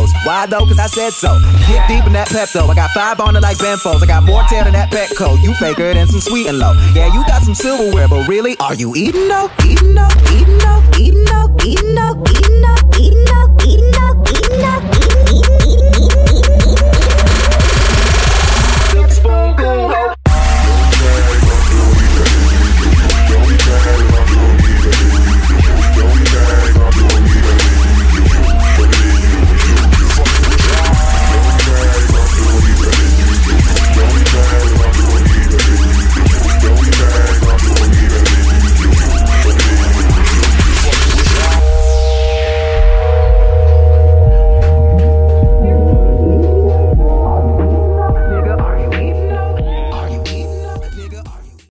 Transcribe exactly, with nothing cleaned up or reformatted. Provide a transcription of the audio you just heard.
Peptos. Why though? Cause I said so. Get deep in that Pepto. I got five on it like Benfolds. I got more tail than that Petco. You faker than some sweet and low. Yeah, you got some silverware, but really, are you eating though? Eating though? Eating though? Eating though? Eating though? Eating though? Eating though? Eating though? Eating though? Eating though? Eating though?